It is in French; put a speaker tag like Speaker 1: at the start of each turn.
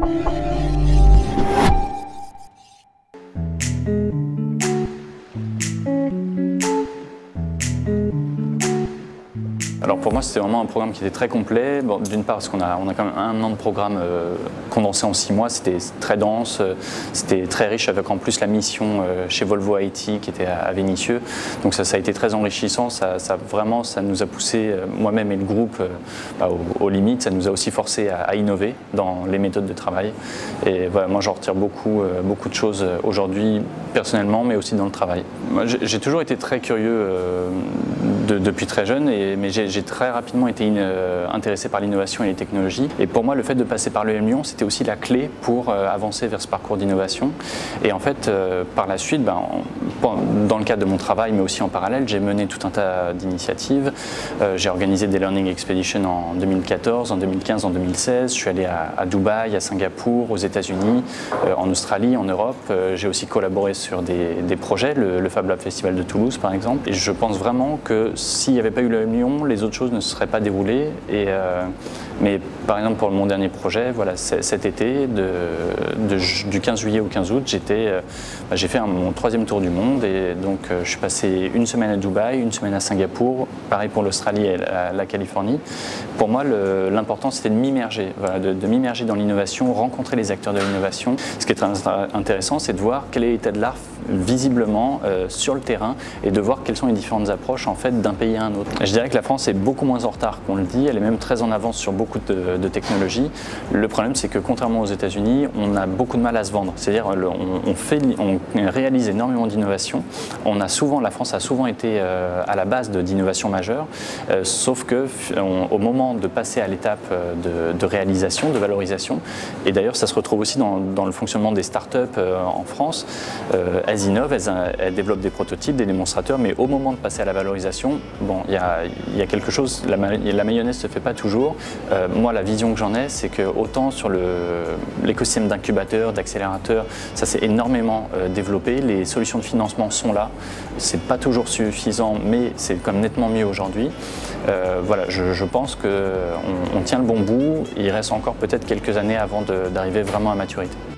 Speaker 1: Alors pour moi, c'était vraiment un programme qui était très complet. Bon, d'une part parce qu'on a quand même un an de programme condensé en 6 mois, c'était très dense, c'était très riche avec en plus la mission chez Volvo IT qui était à Vénissieux. Donc ça a été très enrichissant, ça nous a poussé, moi-même et le groupe, aux limites. Ça nous a aussi forcé à innover dans les méthodes de travail. Et voilà, moi j'en retire beaucoup de choses aujourd'hui personnellement, mais aussi dans le travail. J'ai toujours été très curieux depuis très jeune, mais j'ai très rapidement été intéressé par l'innovation et les technologies. Et pour moi, le fait de passer par l'EM Lyon, c'était aussi la clé pour avancer vers ce parcours d'innovation. Et en fait, par la suite, dans le cadre de mon travail, mais aussi en parallèle, j'ai mené tout un tas d'initiatives. J'ai organisé des Learning Expeditions en 2014, en 2015, en 2016. Je suis allé à Dubaï, à Singapour, aux États-Unis, en Australie, en Europe. J'ai aussi collaboré sur des projets, le Fab Lab Festival de Toulouse, par exemple. Et je pense vraiment que s'il n'y avait pas eu l'EM Lyon, les autres choses ne se seraient pas déroulées. Mais par exemple, pour mon dernier projet, voilà, cet été, du 15 juillet au 15 août, j'ai fait mon 3e tour du monde. Et donc, je suis passé une semaine à Dubaï, une semaine à Singapour, pareil pour l'Australie et la Californie. Pour moi, l'important, c'était de m'immerger, voilà, de m'immerger dans l'innovation, rencontrer les acteurs de l'innovation. Ce qui est très intéressant, c'est de voir quel est l'état de l'art visiblement sur le terrain et de voir quelles sont les différentes approches en fait d'un pays à un autre. Je dirais que la France est beaucoup moins en retard qu'on le dit, elle est même très en avance sur beaucoup de technologies. Le problème, c'est que contrairement aux États-Unis, on a beaucoup de mal à se vendre. C'est-à-dire on réalise énormément d'innovations. La France a souvent été à la base d'innovations majeures, sauf que au moment de passer à l'étape de réalisation, de valorisation, et d'ailleurs ça se retrouve aussi dans le fonctionnement des startups en France. Elles innovent, elles développent des prototypes, des démonstrateurs, mais au moment de passer à la valorisation, bon, il y a quelque chose, la mayonnaise ne se fait pas toujours. Moi, la vision que j'en ai, c'est que autant sur l'écosystème d'incubateurs, d'accélérateurs, ça s'est énormément développé, les solutions de financement sont là, c'est pas toujours suffisant, mais c'est quand même nettement mieux aujourd'hui. Voilà, je pense qu'on tient le bon bout, il reste encore peut-être quelques années avant d'arriver vraiment à maturité.